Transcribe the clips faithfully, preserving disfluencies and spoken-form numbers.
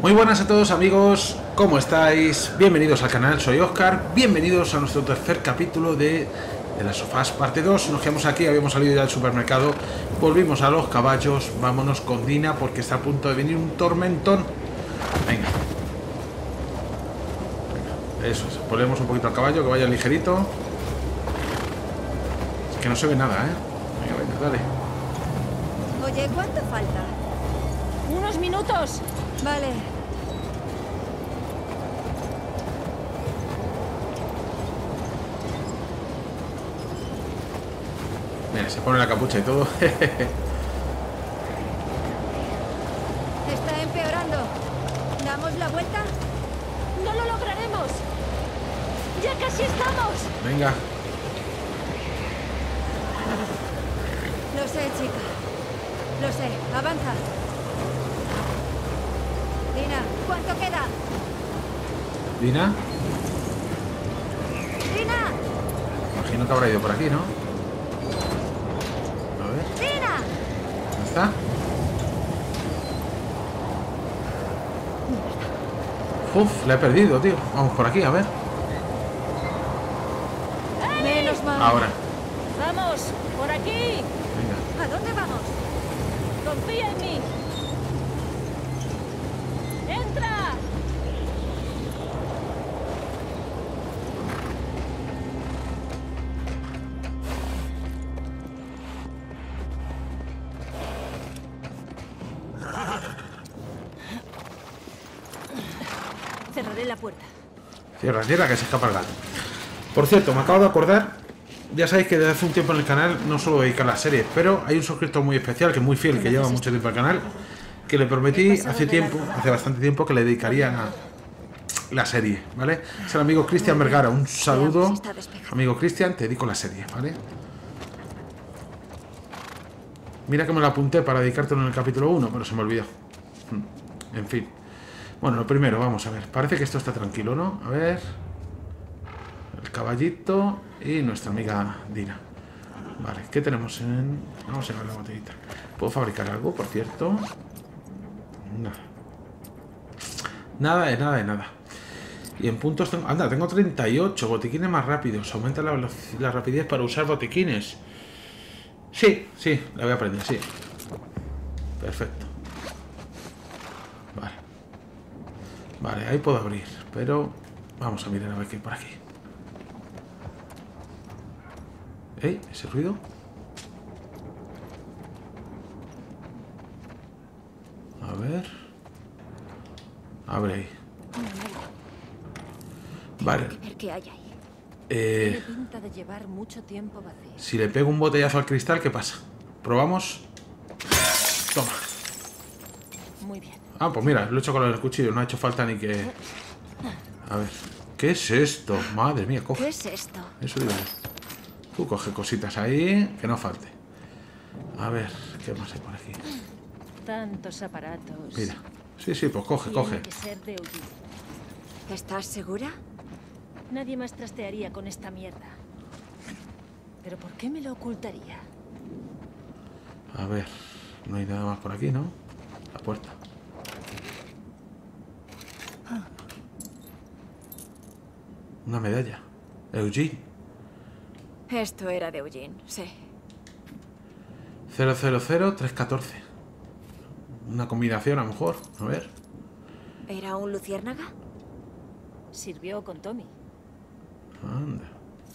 Muy buenas a todos amigos, ¿cómo estáis? Bienvenidos al canal, soy Óscar, bienvenidos a nuestro tercer capítulo de The Last of Us parte dos. Nos quedamos aquí, habíamos salido ya del supermercado, volvimos a los caballos, vámonos con Dina porque está a punto de venir un tormentón. Venga. Venga, eso es, ponemos un poquito al caballo, que vaya ligerito. Es que no se ve nada, ¿eh? Venga, venga, dale. Oye, ¿cuánto falta? ¡Unos minutos! Vale. Mira, se pone la capucha y todo. Está empeorando. ¿Damos la vuelta? ¡No lo lograremos! ¡Ya casi estamos! Venga. Lo sé, chica. Lo sé. Avanza. Dina, ¿cuánto queda? ¿Dina? ¡Dina! Imagino que habrá ido por aquí, ¿no? A ver. ¡Dina! ¿Dónde está? Uf, la he perdido, tío. Vamos por aquí, a ver. Menos mal. Ahora. ¡Vamos! ¡Por aquí! Venga. ¿A dónde vamos? ¡Confía en mí! ¡Entra! Cerraré la puerta. Cierra, cierra, que se escapa el gato. Por cierto, me acabo de acordar. Ya sabéis que desde hace un tiempo en el canal no solo dedicar las series, pero hay un suscriptor muy especial, que es muy fiel, que lleva mucho tiempo al canal, que le prometí hace tiempo, hace bastante tiempo, que le dedicaría a la serie, ¿vale? Es el amigo Cristian Vergara. Un saludo, amigo Cristian, te dedico la serie, ¿vale? Mira que me lo apunté para dedicártelo en el capítulo uno, pero se me olvidó. En fin. Bueno, lo primero, vamos a ver. Parece que esto está tranquilo, ¿no? A ver. El caballito y nuestra amiga Dina. Vale, ¿qué tenemos en...? Vamos a ver la botellita. ¿Puedo fabricar algo, por cierto? Nada. Nada de nada de nada. Y en puntos tengo... Anda, tengo treinta y ocho botiquines más rápidos. Aumenta la, la rapidez para usar botiquines. Sí, sí, la voy a aprender, sí. Perfecto. Vale. Vale, ahí puedo abrir, pero... Vamos a mirar a ver qué hay por aquí. ¿Eh? ¿Ese ruido? A ver... Abre ahí. Vale. Tengo que ver qué hay ahí. Eh, Tiene pinta de llevar mucho tiempo vacío. si le pego un botellazo al cristal, ¿qué pasa? ¿Probamos? Toma. Muy bien. Ah, pues mira, lo he hecho con el cuchillo. No ha hecho falta ni que... A ver. ¿Qué es esto? Madre mía, ¿Qué coge. es esto? Eso digo yo. Tú coge cositas ahí, que no falte. A ver, ¿qué más hay por aquí? Tantos aparatos. Mira. Sí, sí, pues coge, Tiene coge. que ser de Eugene. ¿Estás segura? Nadie más trastearía con esta mierda. ¿Pero por qué me lo ocultaría? A ver, no hay nada más por aquí, ¿no? La puerta. Una medalla. Eugene. Esto era de Eugene, sí. cero cero cero tres uno cuatro. Una combinación, a lo mejor. A ver. ¿Era un luciérnaga? Sirvió con Tommy. Anda.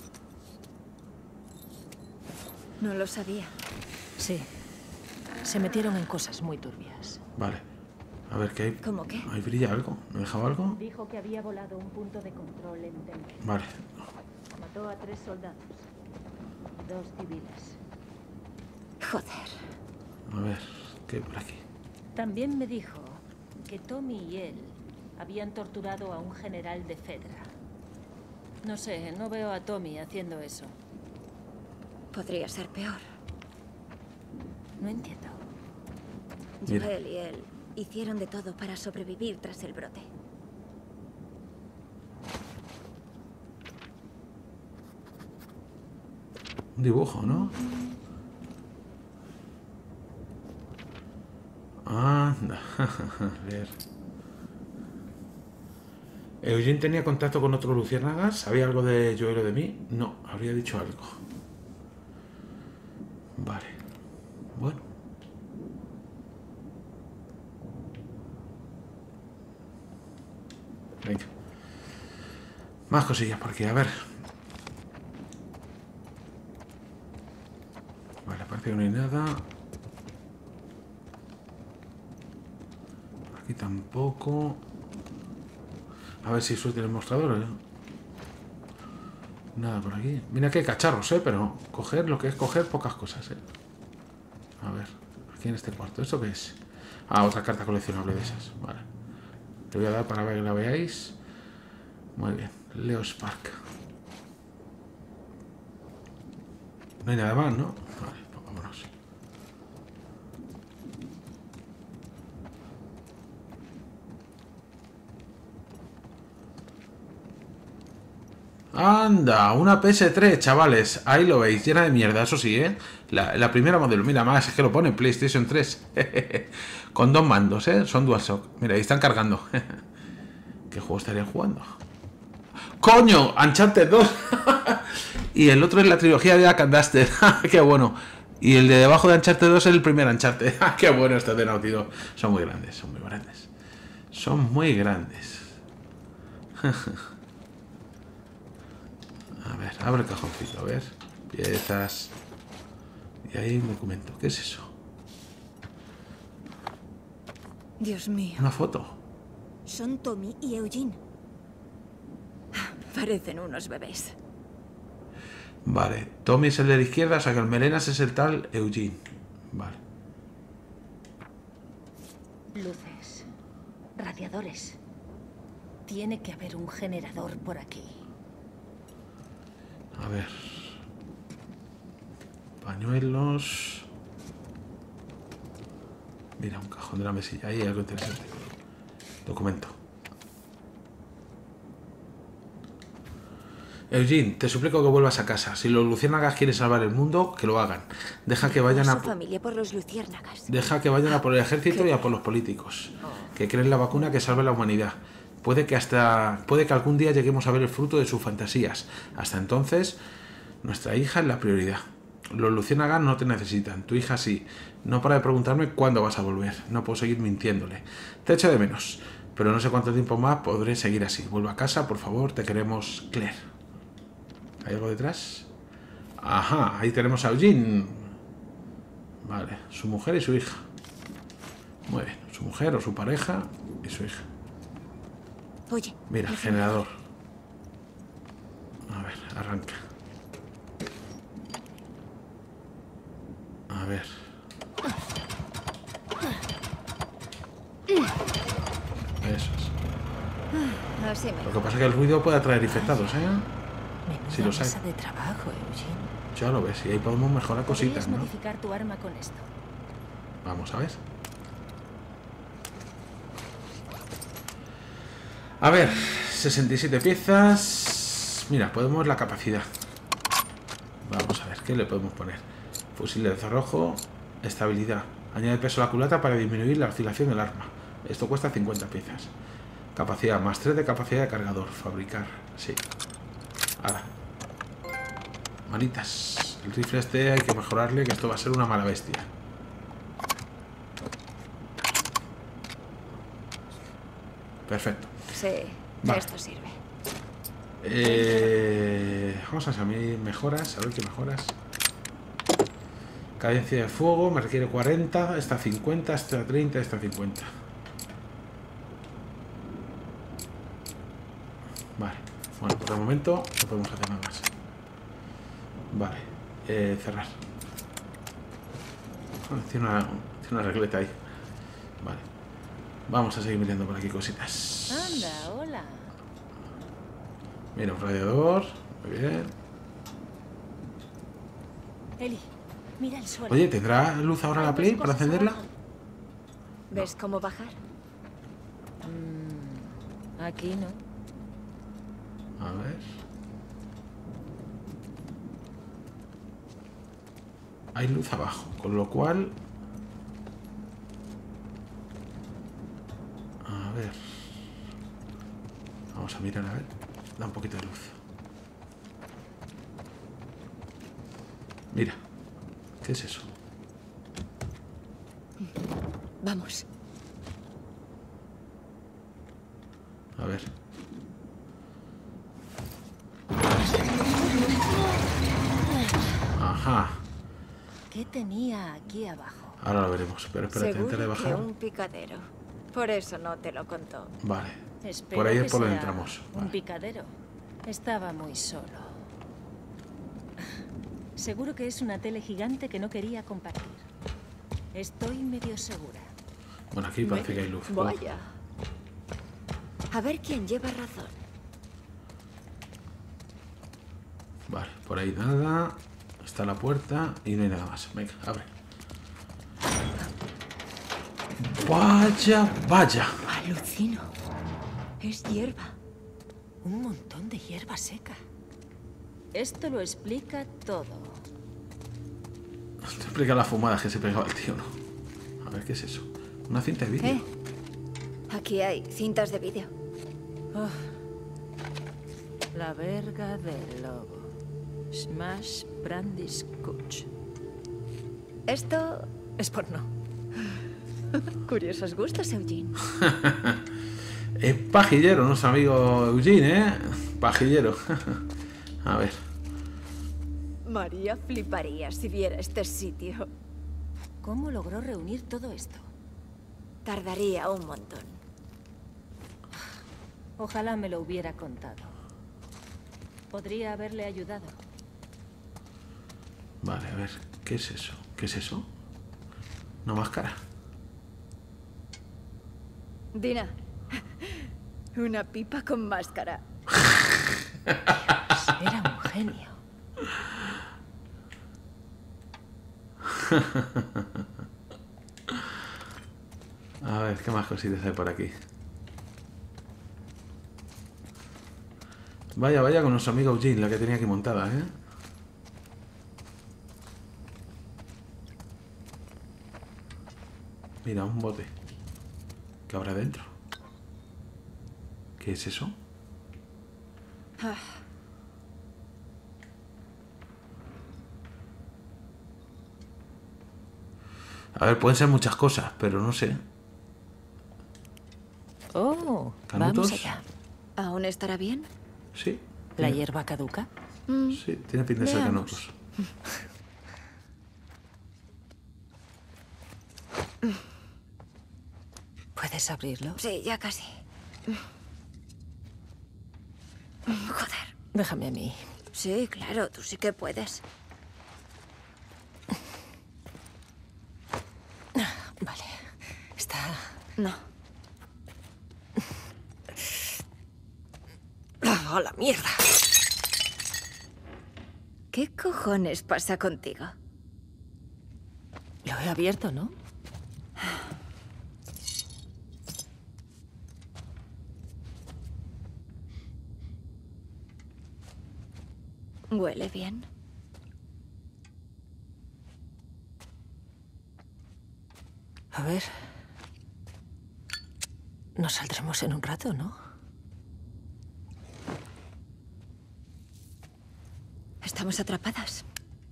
No lo sabía. Sí. Se metieron en cosas muy turbias. Vale. A ver, ¿qué hay? ¿Cómo qué? ¿Ahí brilla algo? ¿Me he dejado algo? Dijo que había volado un punto de control en Denver. Vale. Mató a tres soldados. Dos civiles. Joder. A ver, ¿qué hay por aquí? También me dijo que Tommy y él habían torturado a un general de Fedra. No sé, no veo a Tommy haciendo eso. Podría ser peor. No entiendo. Mira. Joel y él hicieron de todo para sobrevivir tras el brote. Un dibujo, ¿no? Anda. A ver. ¿Eugene tenía contacto con otro luciérnagas? ¿Sabía algo de Joel o de mí? No, habría dicho algo. Vale. Bueno. Venga. Más cosillas por aquí, a ver. Vale, parece que no hay nada. Aquí tampoco. A ver si suelta el mostrador, ¿eh? Nada por aquí. Mira que hay cacharros, ¿eh? Pero coger lo que es coger pocas cosas, ¿eh? A ver, aquí en este cuarto. ¿Esto qué es? Ah, otra carta coleccionable de esas. Vale. Le voy a dar para que la veáis. Muy bien. Leo Spark. No hay nada más, ¿no? Vale, pues vámonos. Anda, una P S tres, chavales. Ahí lo veis, llena de mierda, eso sí, ¿eh? La, la primera modelo, mira más, es que lo pone PlayStation tres. Con dos mandos, ¿eh? Son DualShock. Mira, ahí están cargando. ¿Qué juego estarían jugando? ¡Coño! Uncharted dos. Y el otro es la trilogía de Jack and Duster. ¡Qué bueno! Y el de debajo de Uncharted dos es el primer Uncharted. ¡Qué bueno este de Naughty Dog! Son muy grandes, son muy grandes. Son muy grandes. A ver, abre el cajoncito, a ver. Piezas. Y ahí un documento. ¿Qué es eso? Dios mío. Una foto. Son Tommy y Eugene. Parecen unos bebés. Vale. Tommy es el de la izquierda, o sea que el melenas es el tal Eugene. Vale. Luces. Radiadores. Tiene que haber un generador por aquí. A ver. Pañuelos. Mira, un cajón de la mesilla. Ahí hay algo interesante. Documento. Eugene, te suplico que vuelvas a casa. Si los luciérnagas quieren salvar el mundo, que lo hagan. Deja que vayan a... Su familia por los luciérnagas. Deja que vayan a por el ejército y a por los políticos. Que creen la vacuna que salve la humanidad. Puede que hasta puede que algún día lleguemos a ver el fruto de sus fantasías. Hasta entonces, nuestra hija es la prioridad. Los luciérnagas no te necesitan, tu hija sí. No para de preguntarme cuándo vas a volver. No puedo seguir mintiéndole. Te echo de menos, pero no sé cuánto tiempo más podré seguir así. Vuelve a casa, por favor, te queremos, Claire. ¿Hay algo detrás? Ajá, ahí tenemos a Eugene. Vale, su mujer y su hija. Muy bien, su mujer o su pareja y su hija. Oye. Mira, generador. A ver, arranca. A ver. Eso es. Así me... Lo que pasa es que el ruido puede atraer infectados, ¿eh? Menuda Si los hay. mesa de trabajo, Eugene. Ya lo ves, y ahí podemos mejorar cositas, Podrías ¿no? modificar tu arma con esto. Vamos a ver. A ver, sesenta y siete piezas. Mira, podemos la capacidad. Vamos a ver, ¿qué le podemos poner? Fusil de cerrojo, estabilidad. Añade peso a la culata para disminuir la oscilación del arma. Esto cuesta cincuenta piezas. Capacidad, más tres de capacidad de cargador. Fabricar, sí. Ahora. Manitas. El rifle este hay que mejorarle, que esto va a ser una mala bestia. Perfecto. Sí, Vale. esto sirve. Eh, vamos a hacer mejoras, a ver qué mejoras. Cadencia de fuego, me requiere cuarenta, esta cincuenta, esta treinta, esta cincuenta. Vale, bueno, por el momento no podemos hacer nada más. Vale, eh, cerrar. Oh, tiene, una, tiene una regleta ahí. Vale, vamos a seguir mirando por aquí cositas. Anda, hola. Mira, un radiador, muy bien. Eli, mira el suelo. Oye, ¿tendrá luz ahora la Play para encenderla? ¿Ves cómo bajar? Mm, aquí no. A ver. Hay luz abajo, con lo cual... A ver. Vamos Vamos a mirar a ver. Da un poquito de luz. Mira. ¿Qué es eso? Vamos. A ver. Ajá. ¿Qué tenía aquí abajo? Ahora lo veremos. Pero espérate, antes de Seguro bajar. que un picadero. Por eso no te lo contó. Vale. Espero Por ahí que es por donde sea entramos. Un Vale. picadero. Estaba muy solo. Seguro que es una tele gigante que no quería compartir. Estoy medio segura. Bueno, aquí parece que hay luz. Vaya. A ver quién lleva razón. Vale, por ahí nada. Está la puerta y no hay nada más. Venga, abre. Vaya, vaya. Alucino. Es hierba. Un montón de hierba seca. Esto lo explica todo. Te explica las fumadas que se pegaba el tío, ¿no? A ver, ¿qué es eso? Una cinta de vídeo. ¿Eh? Aquí hay cintas de vídeo. Oh. La verga del lobo. Smash Brandy's Coach. Esto... Es porno. Curiosos gustos, Eugene. Es pajillero, nuestro amigo Eugene, ¿eh? Pajillero. A ver. María fliparía si viera este sitio. ¿Cómo logró reunir todo esto? Tardaría un montón. Ojalá me lo hubiera contado. Podría haberle ayudado. Vale, a ver. ¿Qué es eso? ¿Qué es eso? Una máscara. Dina. Una pipa con máscara. Era un genio. A ver, ¿qué más cositas hay por aquí? Vaya, vaya con nuestro amigo Eugene, la que tenía aquí montada, ¿eh? Mira, un bote. ¿Qué habrá dentro? ¿Qué es eso? Ah, A ver, pueden ser muchas cosas, pero no sé. Oh, ¿Canutos? vamos allá. ¿aún estará bien? Sí. ¿La tiene- hierba caduca? Mm, Sí, tiene pinta de ser Veamos. canutos. ¿Puedes abrirlo? sí, ya casi. Joder. Déjame a mí. Sí, claro, tú sí que puedes. Vale. Está... No. ¡Ah, a la mierda! ¿Qué cojones pasa contigo? Lo he abierto, ¿no? ¿Huele bien? A ver. Nos saldremos en un rato, ¿no? Estamos atrapadas.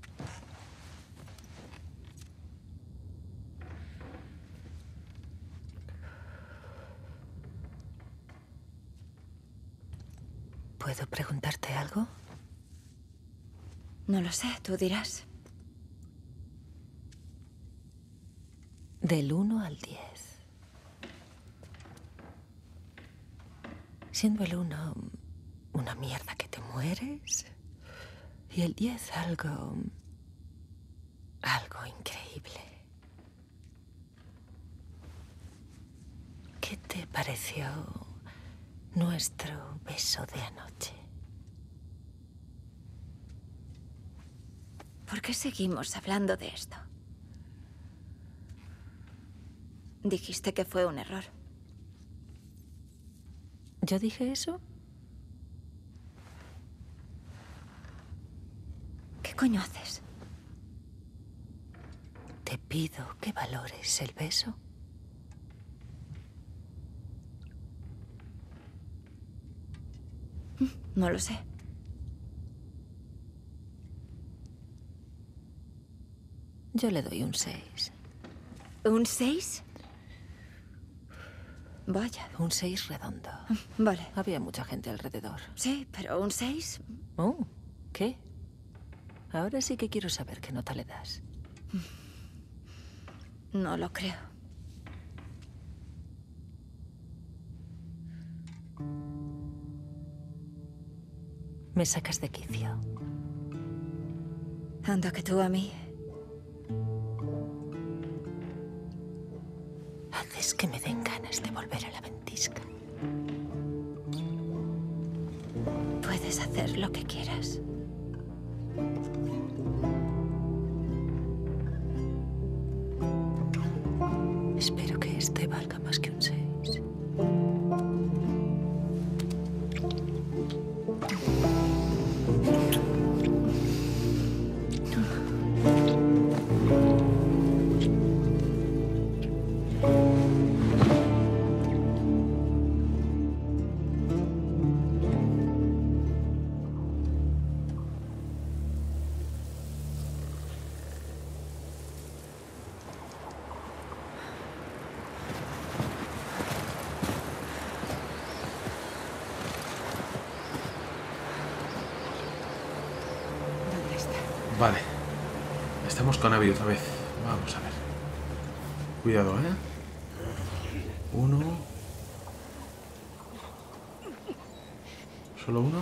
¿Puedo preguntarte algo? No lo sé, tú dirás. Del uno al diez. Siendo el uno una mierda que te mueres. Y el diez algo... algo increíble. ¿Qué te pareció nuestro beso de anoche? ¿Por qué seguimos hablando de esto? Dijiste que fue un error. ¿Yo dije eso? ¿Qué coño haces? Te pido que valores el beso. No lo sé. Yo le doy un seis. ¿Un seis? Vaya. Un seis redondo. Vale. Había mucha gente alrededor. Sí, pero un seis. Oh, ¿qué? Ahora sí que quiero saber qué nota le das. No lo creo. Me sacas de quicio. Anda que tú a mí. Haces que me den ganas de volver a la ventisca. Puedes hacer lo que quieras. Espero que este valga más que un seis. Vale. Estamos con Abby otra vez. Vamos a ver. Cuidado, ¿eh? Uno. ¿Solo uno?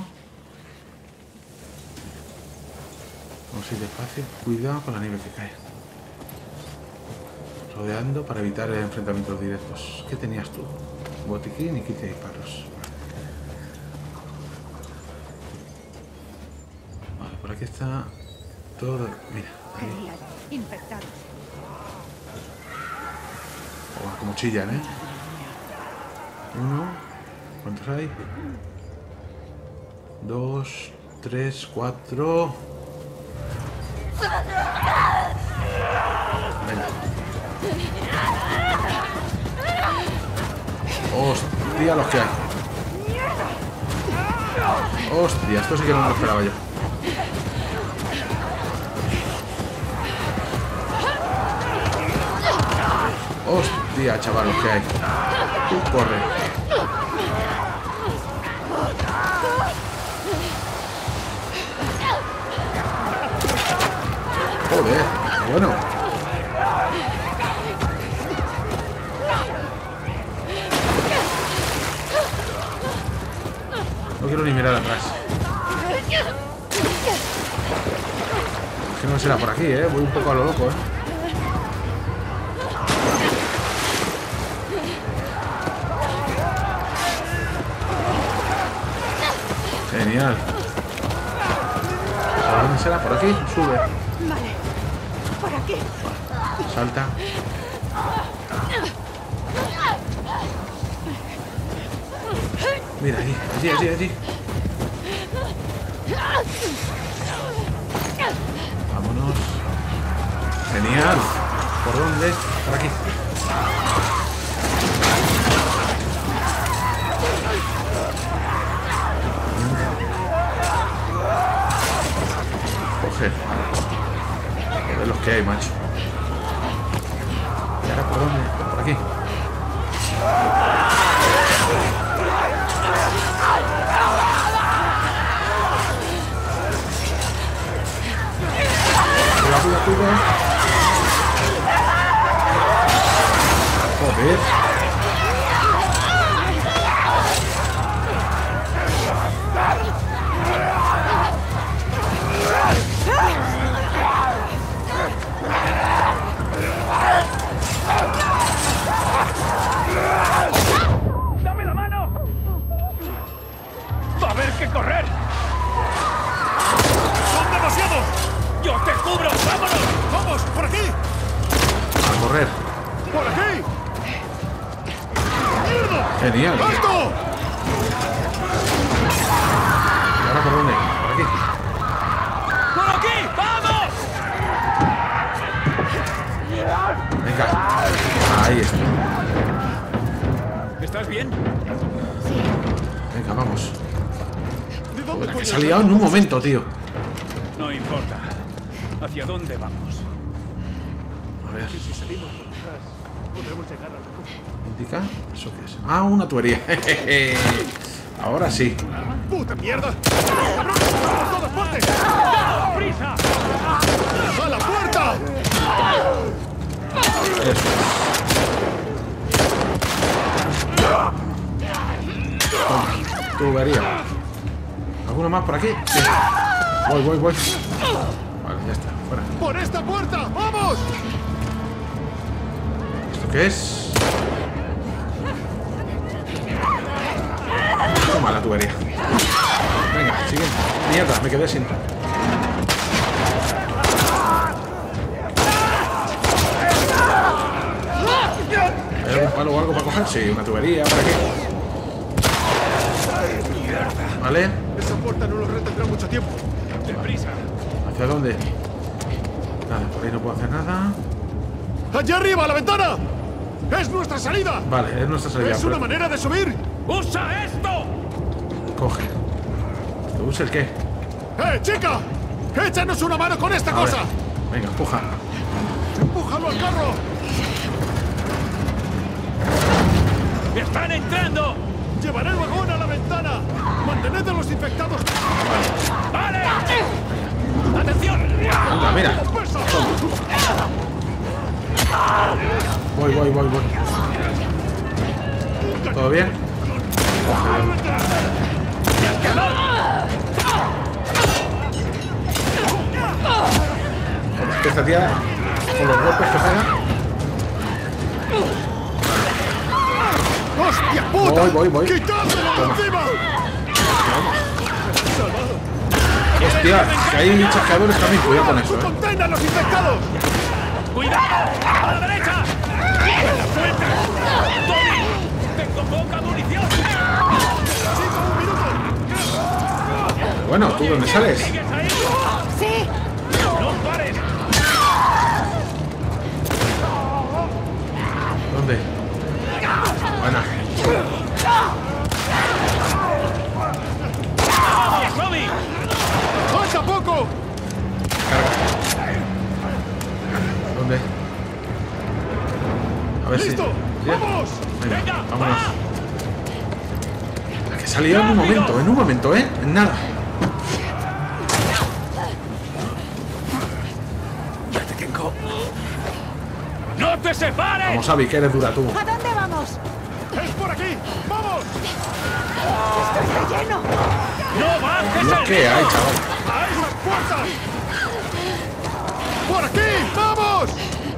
Vamos a ir despacio. Cuidado con la nieve que cae. Rodeando para evitar enfrentamientos directos. ¿Qué tenías tú? Botiquín y quince disparos. Vale, por aquí está todo. Mira. Ahí. Infectados. Oh, como chillan, ¿eh? Uno. ¿Cuántos hay? Dos, tres, cuatro. Venga. Hostia, los que hay. Hostia, esto sí que no me lo esperaba yo. Hostia, chaval, los que hay. Tú corre. Joder, bueno. No quiero ni mirar atrás. Es que no será por aquí, ¿eh? Voy un poco a lo loco, ¿eh? Genial. ¿Por dónde será? ¿Por aquí? Sube. Vale. Por aquí. Salta. Mira, allí, allí, allí, allí. Vámonos. Genial. ¿Por dónde? Por aquí. Coge. Joder, los que hay, macho. ¿Y ahora por dónde? Por aquí. Cuidado, cuidado, cuidado. Joder. ¡Dame la mano! ¡Va a haber que correr! ¡Son demasiados! ¡Yo te cubro! ¡Vámonos! ¡Vamos! ¡Por aquí! A correr. ¡Por aquí! Genial. ¡Alto! ¿Y ahora por dónde? Por aquí. ¡Por aquí! ¡Vamos! Venga. Ahí está. ¿Estás bien? Venga, vamos. Joder, que se ha liado en un momento, tío. No importa. ¿Hacia dónde vamos? A ver. Si salimos por detrás, podremos llegar al refugio. ¿Indica? ¿Eso qué es? Ah, una tubería. Ahora sí. ¡Puta mierda! ¡Cabrón! ¡Vamos todos fuertes! ¡Prisa! ¡A la puerta! Eso es. Toma, tubería. ¿Alguna más por aquí? Sí. Voy, voy, voy. Vale, ya está, fuera. ¡Por esta puerta! ¡Vamos! ¿Esto qué es? Toma la tubería. Venga, siguiente. Mierda, me quedé sin. ¿Hay algún palo o algo para coger? Sí, una tubería por aquí. Vale. Esa puerta no nos retendrá mucho tiempo. ¡Deprisa! ¿Hacia dónde? Nada, por ahí no puedo hacer nada. ¡Allá arriba, a la ventana! ¡Es nuestra salida! Vale, es nuestra salida. ¿Es una pero- manera de subir? ¡Usa esto! Coge. ¿Te usa el qué? ¡Eh, chica! ¡Échanos una mano con esta A ver. cosa! Venga, empuja. ¡Empújalo al carro! ¡Están entrando! ¡Llevaré el vagón a la ventana! ¡Mantened a los infectados! ¡Vale! ¡Atención! Anda, mira. ¡Pesa! Voy, voy, voy, voy. ¿Todo bien? Joder, que esta tía, con los golpes que pega. ¡Hostia puta! Voy, voy, voy. ¡Quitádmelo de Toma. encima! Hostia, que hay chasqueadores también. Cuidado con eso, eh. ¡Contén a los infectados! ¡Cuidado! ¡A la derecha! ¡En la puerta! ¡Tommy! ¡Tengo poca munición! ¡Chico, un minuto! Bueno, ¿tú dónde sales? ¿Sigues ahí? Sí. ¡No pares! ¿Dónde? Buena. ¡Vamos, Tommy! ¡Falta poco! Carga. ¿Dónde? A ver ¡Listo! si. Bien. ¡Vamos! Venga, Venga, vámonos. va. La que salió en un momento, en un momento, ¿eh? En nada. ¡Ya te tengo! ¡No te separes! Vamos, Abby, que eres dura tú. ¿A dónde vamos? ¡Es por aquí! ¡Vamos! ¡Está lleno! ¡No bajes Lo el que hay, chaval. ¡A esas puertas! ¡Por aquí! ¡Vamos!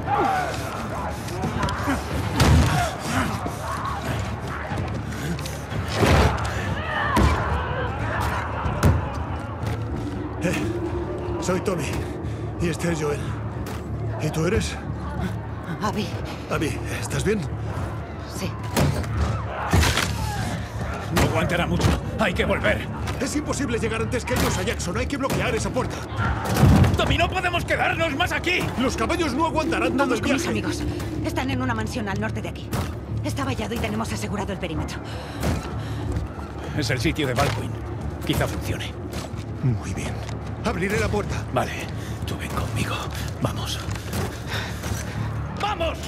Eh, soy Tommy. Y este es Joel. ¿Y tú eres? Abby, Abby, ¿estás bien? sí. No aguantará mucho. Hay que volver. Es imposible llegar antes que ellos a Jackson. Hay que bloquear esa puerta. Tommy, no podemos quedarnos más aquí. Los caballos no aguantarán todo Vamos el con mis viaje. amigos. Están en una mansión al norte de aquí. Está vallado y tenemos asegurado el perímetro. Es el sitio de Baldwin. Quizá funcione. Muy bien. Abriré la puerta. Vale, tú ven conmigo. Vamos. ¡Vamos!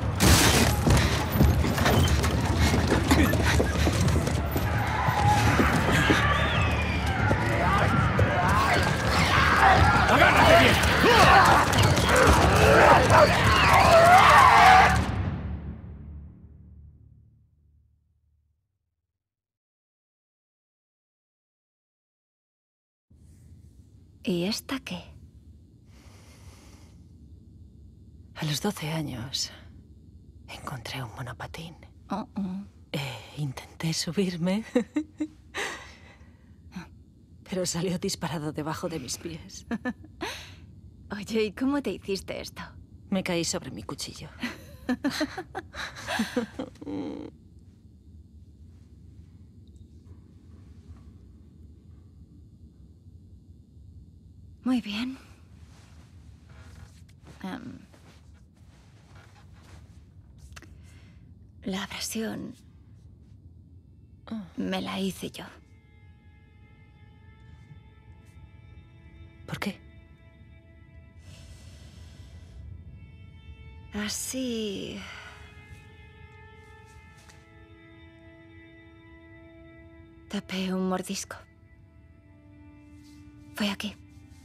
¡Agárrate bien! ¿Y esta qué? A los doce años encontré un monopatín. Oh, oh. Eh, intenté subirme, pero salió disparado debajo de mis pies. Oye, ¿y cómo te hiciste esto? Me caí sobre mi cuchillo. Muy bien. Em, la abrasión me la hice yo. ¿Por qué? Así... Tapé un mordisco. Fue aquí.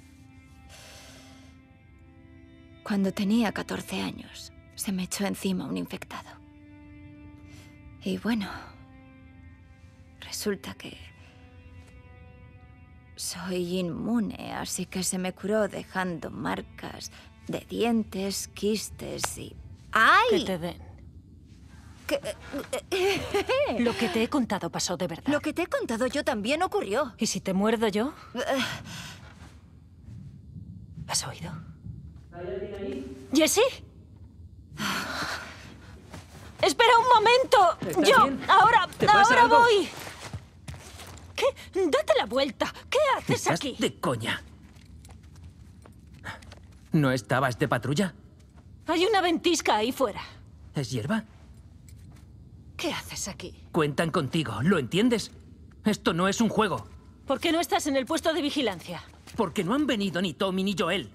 Cuando tenía catorce años, se me echó encima un infectado. Y bueno, resulta que soy inmune, así que se me curó dejando marcas de dientes, quistes y... ¡Ay! Que te den. ¿Qué? Lo que te he contado pasó de verdad. Lo que te he contado yo también ocurrió. ¿Y si te muerdo yo? ¿Has oído? ¿Hay alguien ahí? ¿Jessie? ¡Espera un momento! ¡Yo! Bien? ¡Ahora! ¿Te pasa ¡Ahora algo? voy! ¿Qué? ¡Date la vuelta! ¿Qué haces ¿Estás aquí? de coña? ¿No estabas de patrulla? Hay una ventisca ahí fuera. ¿Es hierba? ¿Qué haces aquí? Cuentan contigo, ¿lo entiendes? Esto no es un juego. ¿Por qué no estás en el puesto de vigilancia? Porque no han venido ni Tommy ni Joel.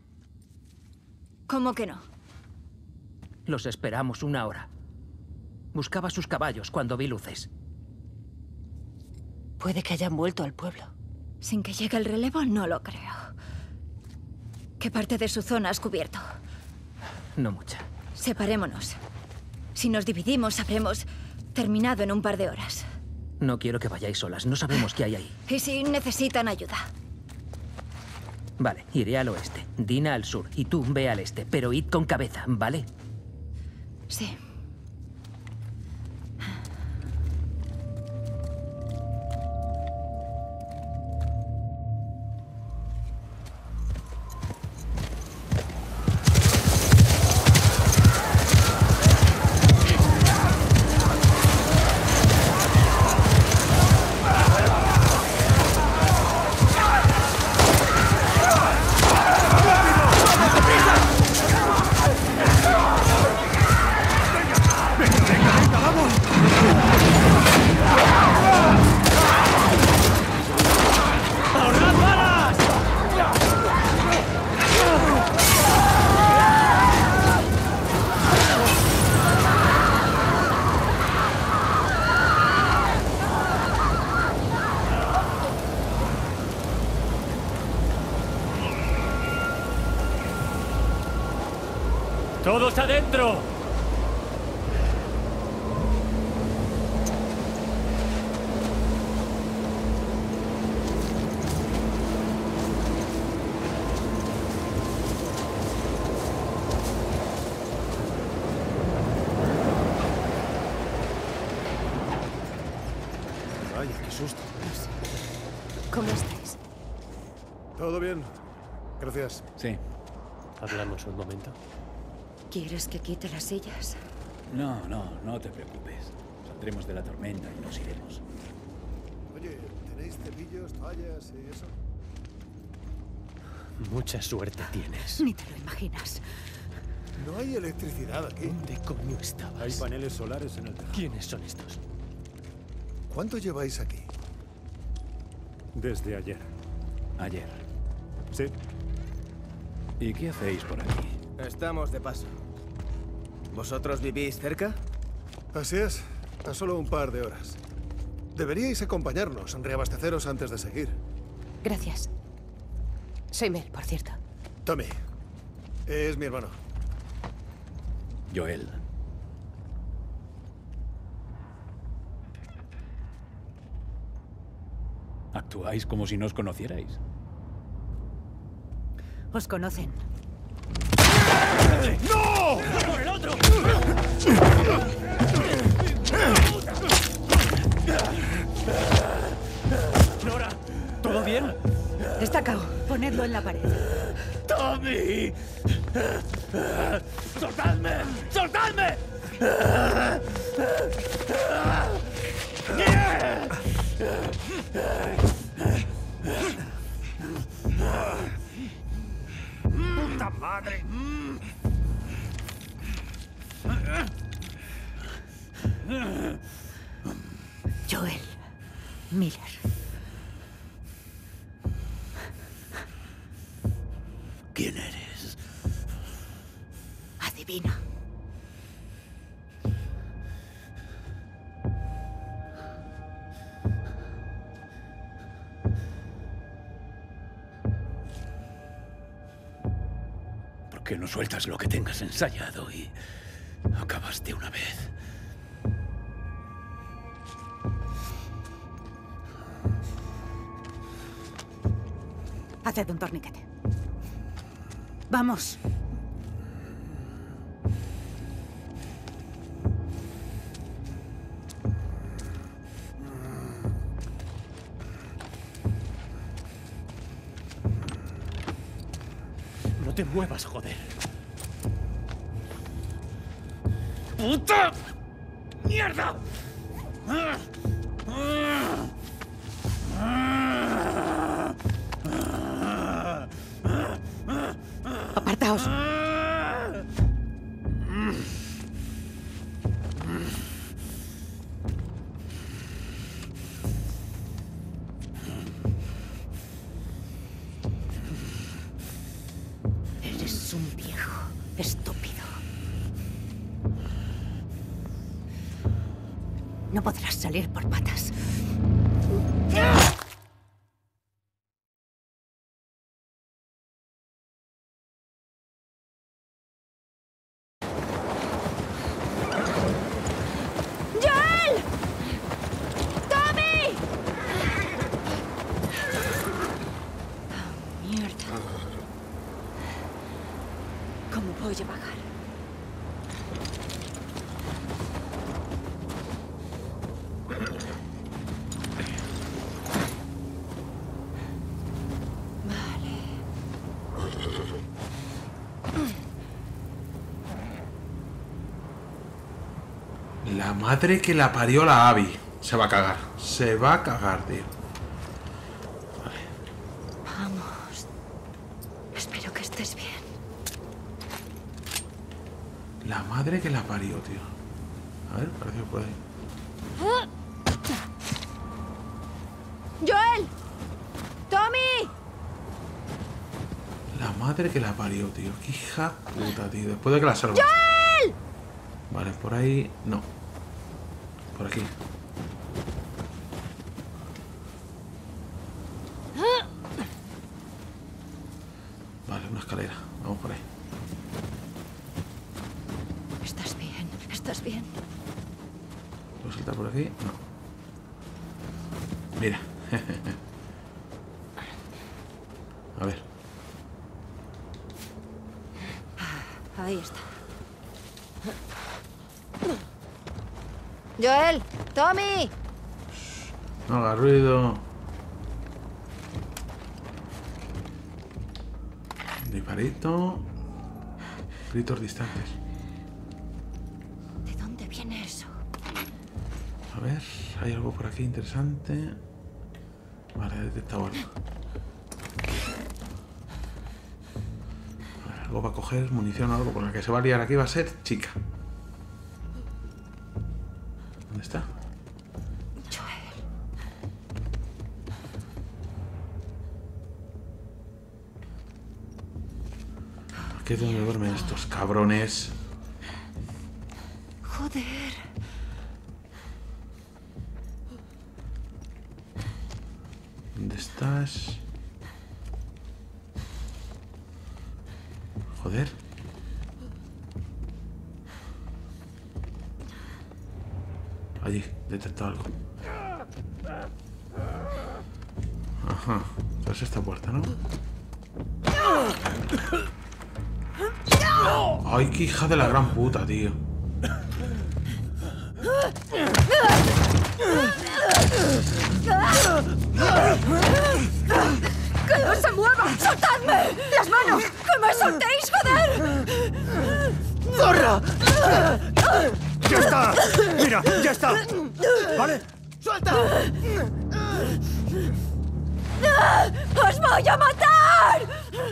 ¿Cómo que no? Los esperamos una hora. Buscaba sus caballos cuando vi luces. Puede que hayan vuelto al pueblo. Sin que llegue el relevo, no lo creo. ¿Qué parte de su zona has cubierto? No mucha. Separémonos. Si nos dividimos, habremos terminado en un par de horas. No quiero que vayáis solas. No sabemos qué hay ahí. ¿Y si necesitan ayuda? Vale, iré al oeste. Dina al sur. Y tú ve al este. Pero id con cabeza, ¿vale? Sí. ¡Todos adentro! Vaya, qué susto. ¿Cómo estáis? ¿Todo bien? Gracias. Sí. ¿Hablamos un momento? ¿Quieres que quite las sillas? No, no, no te preocupes. Saldremos de la tormenta y nos iremos. Oye, ¿tenéis cepillos, toallas y eso? Mucha suerte tienes. Ni te lo imaginas. No hay electricidad aquí. ¿Dónde coño estabas? Hay paneles solares en el tejado. ¿Quiénes son estos? ¿Cuánto lleváis aquí? Desde ayer. Ayer. Sí. ¿Y qué hacéis por aquí? Estamos de paso. ¿Vosotros vivís cerca? Así es. A solo un par de horas. Deberíais acompañarnos, reabasteceros antes de seguir. Gracias. Soy Mel, por cierto. Tommy. Es mi hermano. Joel. Actuáis como si no os conocierais. Os conocen. ¡No! ¡Por el otro! Nora, ¿todo bien? Está cao. Ponedlo en la pared. ¡Tommy! ¡Soltadme! ¡Soltadme! ¡Puta madre! Joel Miller. divina. ¿Por qué no sueltas lo que tengas ensayado y acabas de una vez? Haced un torniquete. Vamos. No te muevas, joder. ¡Puta mierda! Apartaos. Eres un viejo estúpido. No podrás salir por patas. ¡Joel! ¡Tommy! Oh, mierda. ¿Cómo voy a bajar? La madre que la parió la Abby. Se va a cagar. Se va a cagar, tío. Vale. Vamos. Espero que estés bien. La madre que la parió, tío. A ver, parece que puede. ¡Joel! ¡Tommy! La madre que la parió, tío. Qué hija puta, tío. Después de que la salvas. ¡Joel! Vale, por ahí... No. Por aquí. Vale, una escalera. Vamos por ahí. ¿Estás bien? ¿Estás bien? ¿Puedo saltar por aquí? No. Mira. A ver. Ahí está. Joel, Tommy. No haga ruido. Disparito. Gritos distantes. ¿De dónde viene eso? A ver, hay algo por aquí interesante. Vale, he detectado algo. Vale, algo va a coger, munición o algo. Por la que se va a liar aquí va a ser chica. ¿Dónde está? Joel. Aquí es donde duermen estos cabrones. Joder. ¿Dónde estás? Joder. Allí, detectado algo. Ajá. Pues esta puerta, ¿no? Ay, qué hija de la gran puta, tío. ¡Que no se mueva! ¡Soltadme! ¡Las manos! ¡Que me soltéis, joder! ¡Zorra! ¡Ya está! ¡Mira, ya está! ¿Vale? ¡Suelta! ¡Os voy a matar!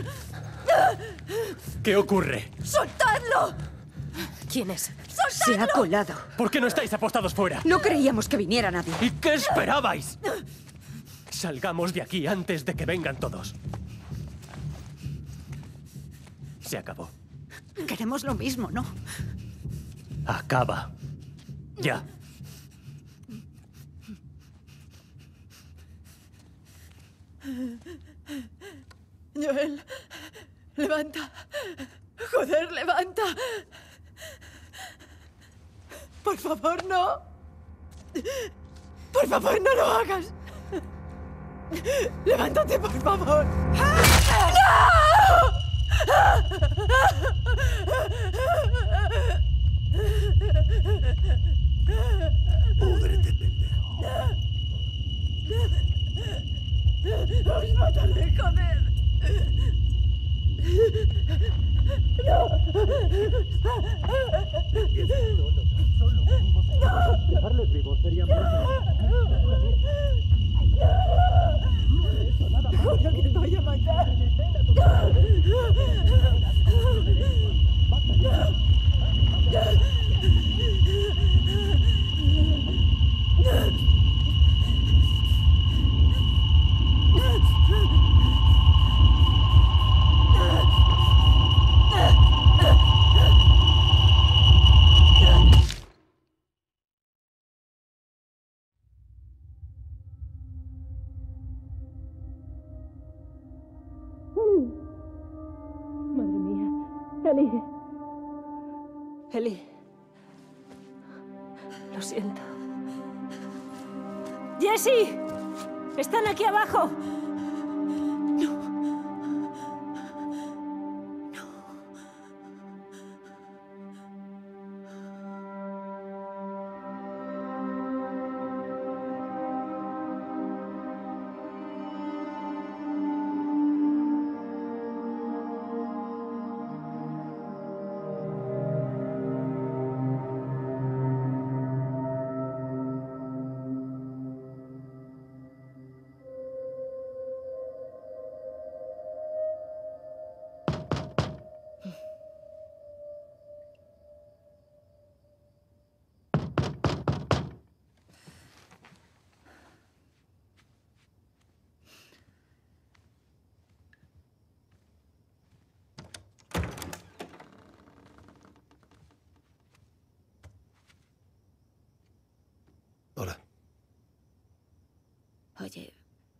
¿Qué ocurre? ¡Soltadlo! ¿Quién es? ¡Soltadlo! Se ha colado. ¿Por qué no estáis apostados fuera? No creíamos que viniera nadie. ¿Y qué esperabais? Salgamos de aquí antes de que vengan todos. Se acabó. Queremos lo mismo, ¿no? Acaba. Ya. Joel, levanta. Joder, levanta. Por favor, no. Por favor, no lo hagas. Levántate, por favor. Púdrete, pendejo. ¡Os mataré, joder! Dejarles vivos sería muy... ¡Juro que os voy a matar! Madre mía. Eli. Eli. Lo siento. ¡Jessie! ¡Están aquí abajo! Hola. Oye,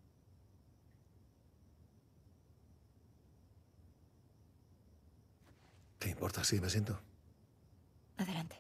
¿Te importa si me siento? adelante.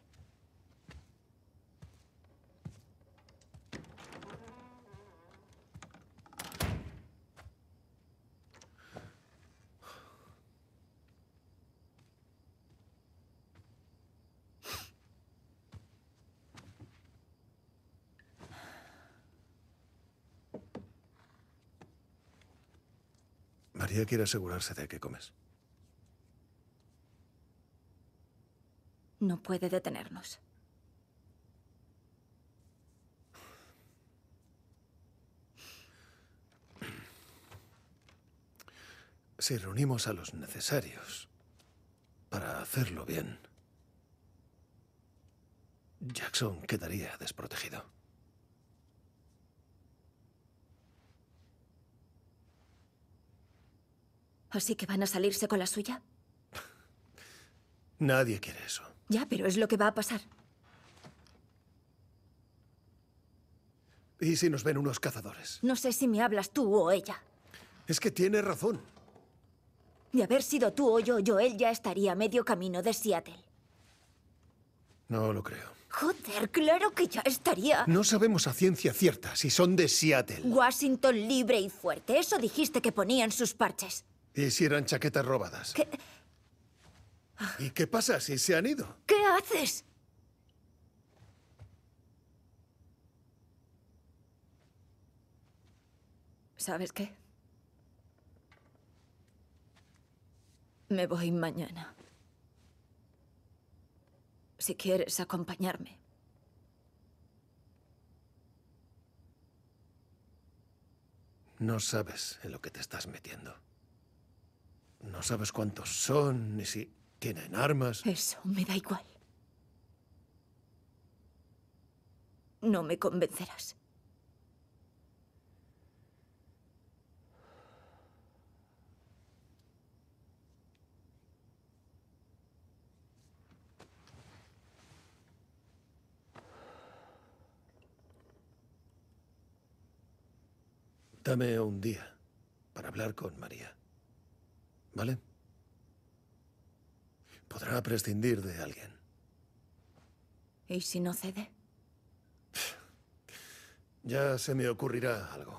María quiere asegurarse de que comes. No puede detenernos. Si reunimos a los necesarios para hacerlo bien, Jackson quedaría desprotegido. ¿Así que van a salirse con la suya? Nadie quiere eso. Ya, pero es lo que va a pasar. ¿Y si nos ven unos cazadores? No sé si me hablas tú o ella. Es que tiene razón. De haber sido tú o yo, Joel ya estaría a medio camino de Seattle. No lo creo. Joder, claro que ya estaría. No sabemos a ciencia cierta si son de Seattle. Washington libre y fuerte. Eso dijiste que ponían sus parches. ¿Y si eran chaquetas robadas? ¿Qué? ¿Y qué pasa si se han ido? ¿Qué haces? ¿Sabes qué? Me voy mañana. Si quieres acompañarme. No sabes en lo que te estás metiendo. No sabes cuántos son, ni si tienen armas. Eso me da igual. No me convencerás. Dame un día para hablar con María. ¿Vale? Podrá prescindir de alguien. ¿Y si no cede? Ya se me ocurrirá algo.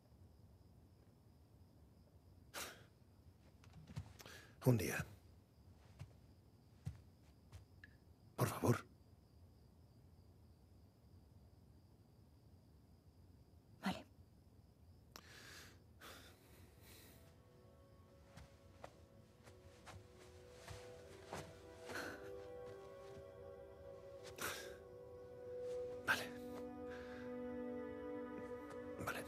Un día. Por favor. Vale. Vale. Vale.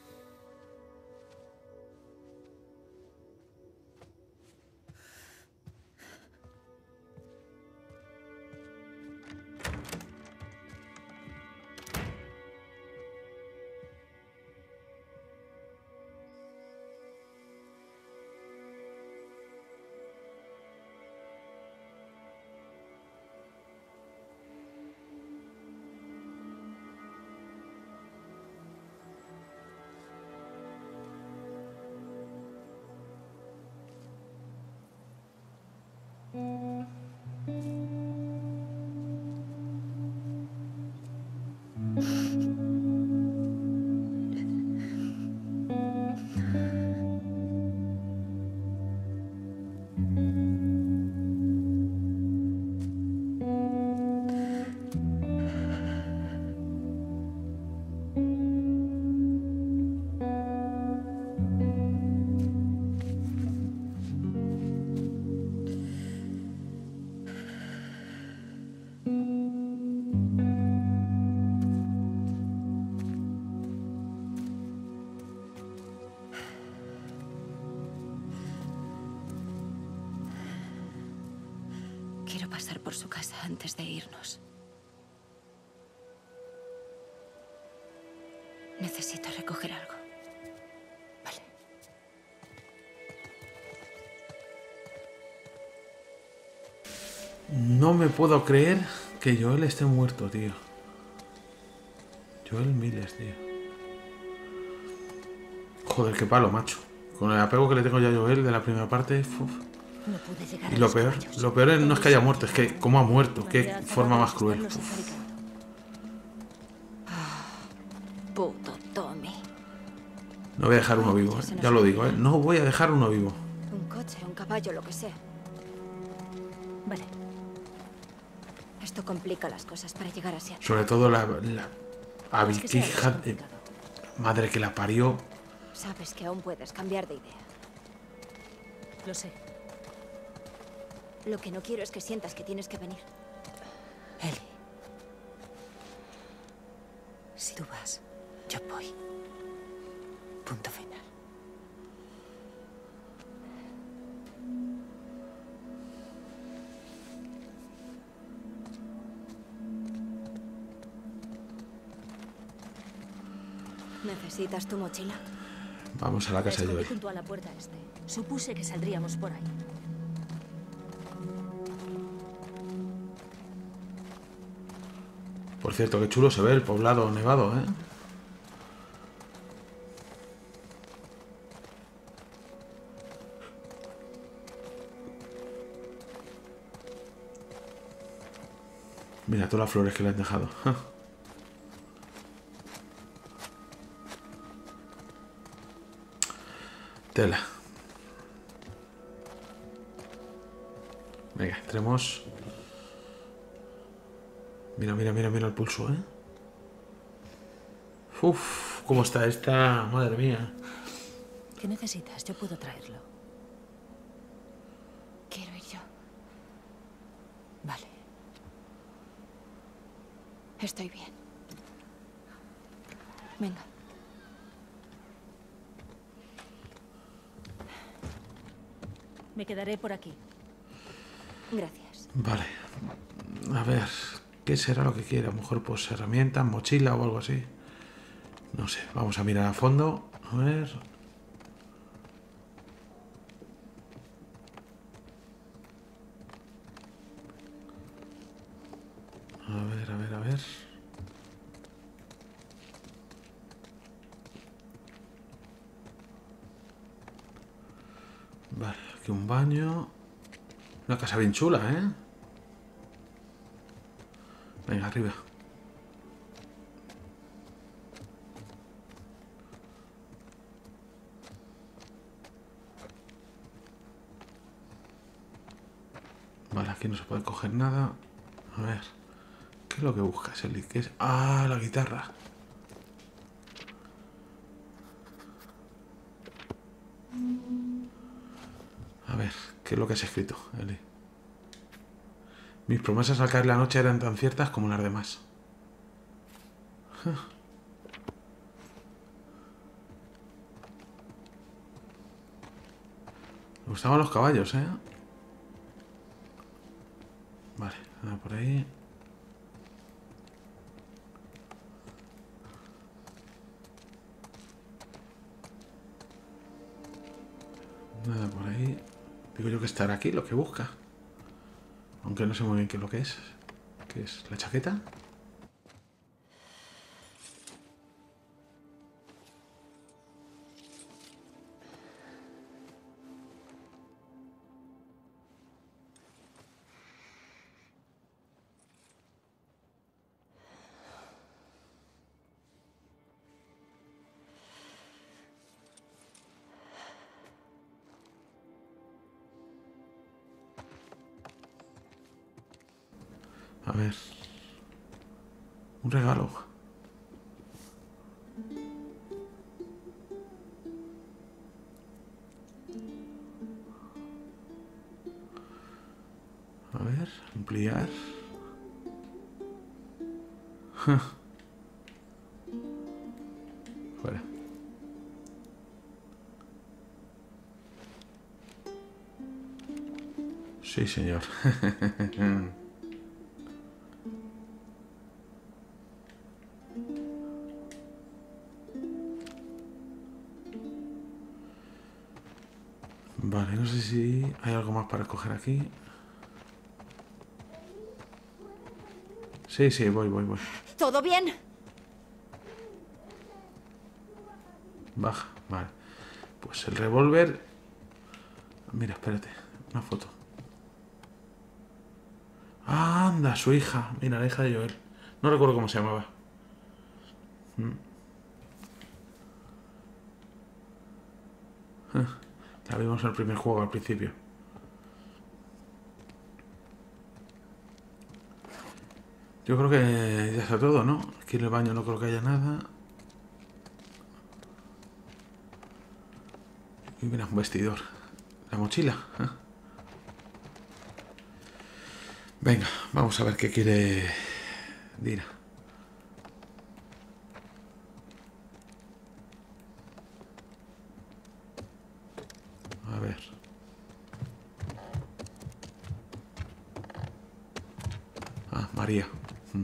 Quiero pasar por su casa antes de irnos. Necesito recoger algo. Vale. No me puedo creer que Joel esté muerto, tío. Joel Miles, tío. Joder, qué palo, macho. Con el apego que le tengo ya a Joel de la primera parte. Uf. No pude llegar Y a lo los peor, caballos. lo peor es no es que haya muerto, es que cómo ha muerto, qué forma más cruel. Uf. Puto Tommy. No voy a dejar uno vivo, eh. Ya lo digo, ¿eh? No voy a dejar uno vivo. Un coche, un caballo, lo que sea. Vale. Esto complica las cosas para llegar a Seattle. Sobre todo la, la abiquija de madre que la parió. Sabes que aún puedes cambiar de idea. Lo sé. Lo que no quiero es que sientas que tienes que venir. Ellie. Si tú vas, yo voy. Punto final. ¿Necesitas tu mochila? Vamos a la casa de Escondí Joel. junto a la puerta este. Supuse que saldríamos por ahí. Por cierto, qué chulo se ve el poblado nevado, ¿eh? Mira todas las flores que le han dejado. Tela. Venga, entremos. Mira, mira, mira, mira el pulso, ¿eh? Uf, cómo está esta, madre mía. ¿Qué necesitas? Yo puedo traerlo. Quiero ir yo. Vale. Estoy bien. Venga. Me quedaré por aquí. Gracias. Vale. A ver, ¿qué será lo que quiere? A lo mejor pues herramientas, mochila o algo así. No sé, vamos a mirar a fondo. A ver. A ver, a ver, a ver. Vale, aquí un baño. Una casa bien chula, ¿eh? Venga, arriba. Vale, aquí no se puede coger nada. A ver. ¿Qué es lo que buscas, Eli? ¿Qué es? Ah, la guitarra. A ver, ¿qué es lo que has escrito, Eli? Mis promesas al caer la noche eran tan ciertas como las demás. Me gustaban los caballos, ¿eh? Vale, nada por ahí. Nada por ahí. Digo yo que estará aquí lo que busca. Aunque no sé muy bien qué es lo que es. ¿Qué es? ¿La chaqueta? A ver. Un regalo. A ver, ampliar. Fuera. Sí, señor. Vale, no sé si hay algo más para coger aquí. Sí, sí, voy, voy, voy. ¿Todo bien? Baja, vale. Pues el revólver... Mira, espérate. Una foto. Ah, anda, su hija. Mira, la hija de Joel. No recuerdo cómo se llamaba. La vimos en el primer juego al principio. Yo creo que ya está todo, ¿no? Aquí en el baño no creo que haya nada. Y mira, un vestidor. La mochila. ¿Eh? Venga, vamos a ver qué quiere Dina. A ver. Ah, María. Mm.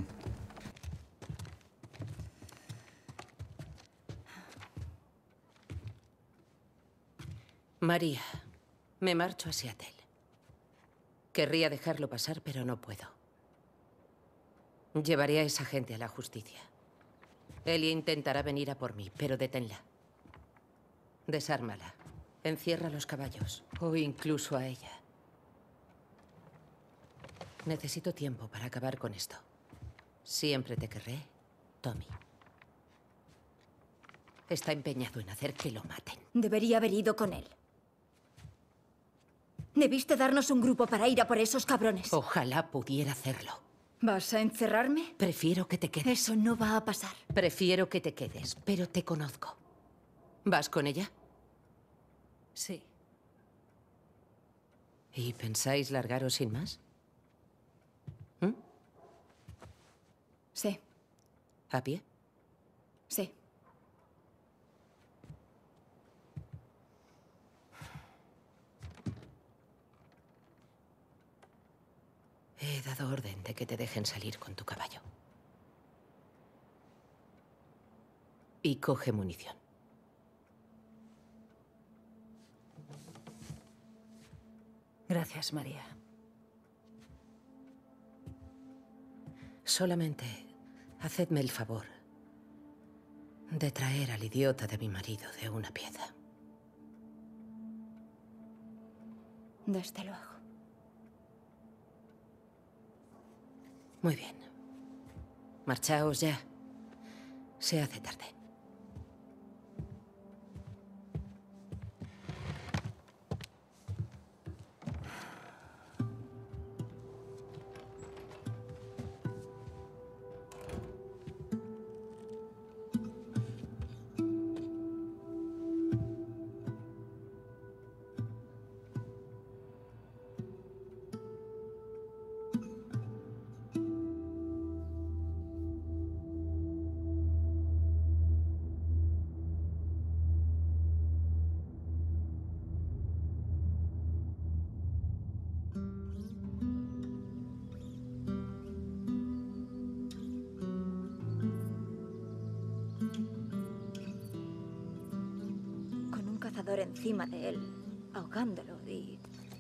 María, me marcho a Seattle. Querría dejarlo pasar, pero no puedo. Llevaré a esa gente a la justicia. Ellie intentará venir a por mí, pero deténla. Desármala. Encierra a los caballos, o incluso a ella. Necesito tiempo para acabar con esto. Siempre te querré, Tommy. Está empeñado en hacer que lo maten. Debería haber ido con él. Debiste darnos un grupo para ir a por esos cabrones. Ojalá pudiera hacerlo. ¿Vas a encerrarme? Prefiero que te quedes. Eso no va a pasar. Prefiero que te quedes, pero te conozco. ¿Vas con ella? Sí. ¿Y pensáis largaros sin más? ¿Mm? Sí. ¿A pie? Sí. He dado orden de que te dejen salir con tu caballo. Y coge munición. Gracias, María. Solamente hacedme el favor de traer al idiota de mi marido de una pieza. Desde luego. Muy bien. Marchaos ya. Se hace tarde. Encima de él, ahogándolo y...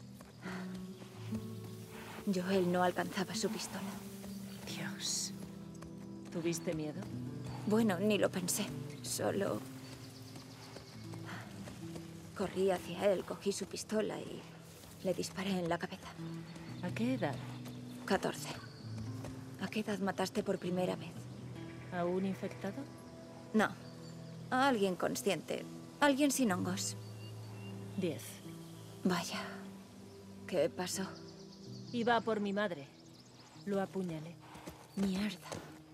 Joel no alcanzaba su pistola. Dios. ¿Tuviste miedo? Bueno, ni lo pensé. Solo... Corrí hacia él, cogí su pistola y le disparé en la cabeza. ¿A qué edad? catorce. ¿A qué edad mataste por primera vez? ¿A un infectado? No. A alguien consciente. Alguien sin hongos. Diez. Vaya. ¿Qué pasó? Iba por mi madre. Lo apuñalé. Mierda.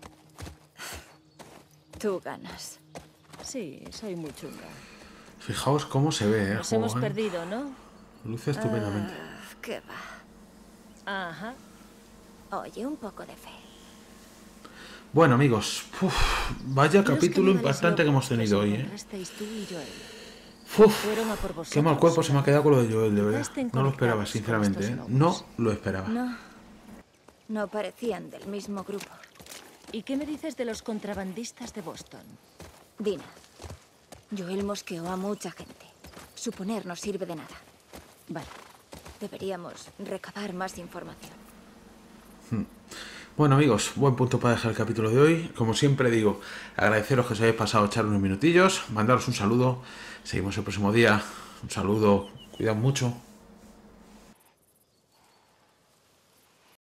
Tú ganas. Sí, soy muy chunga. Fijaos cómo se ve, ¿eh? Nos Juego, hemos ¿eh? perdido, ¿no? Luce estupendamente. Ah, ¿qué va? Ajá. Oye, un poco de fe. Bueno, amigos. Uf, vaya Los capítulo caníbales impactante que hemos locos tenido os hoy, ¿eh? encontrasteis tú y Joel. Uf, Fueron a por vosotros, qué mal cuerpo se me ha quedado con lo de Joel, de verdad. Estén No lo esperaba, conectados sinceramente, con ¿eh? estos No locos. lo esperaba. No. No parecían del mismo grupo. ¿Y qué me dices de los contrabandistas de Boston? Dina, Joel mosqueó a mucha gente. Suponer no sirve de nada. Vale. Deberíamos recabar más información. Hmm. Bueno, amigos, buen punto para dejar el capítulo de hoy. Como siempre digo, agradeceros que os hayáis pasado a echar unos minutillos, mandaros un saludo. Seguimos el próximo día. Un saludo, cuidad mucho.